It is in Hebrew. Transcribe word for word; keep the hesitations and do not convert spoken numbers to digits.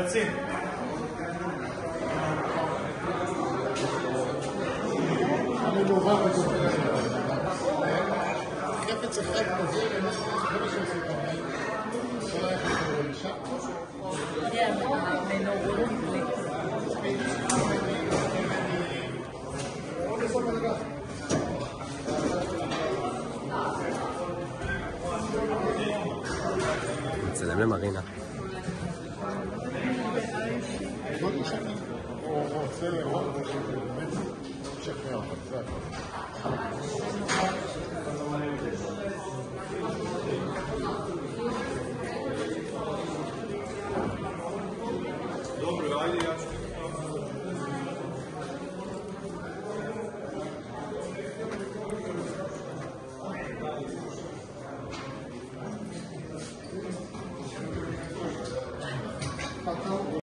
Reci. אני מעובר בגופי חפץ אחד כזה, זה מה שעושה את המים. כל היחס שלו אישה. כן, המנורות לי. מצלם למרינה. הוא רוצה לראות שבאמת משכנע אותך, זה הכל. Dobro, ajde, ja ću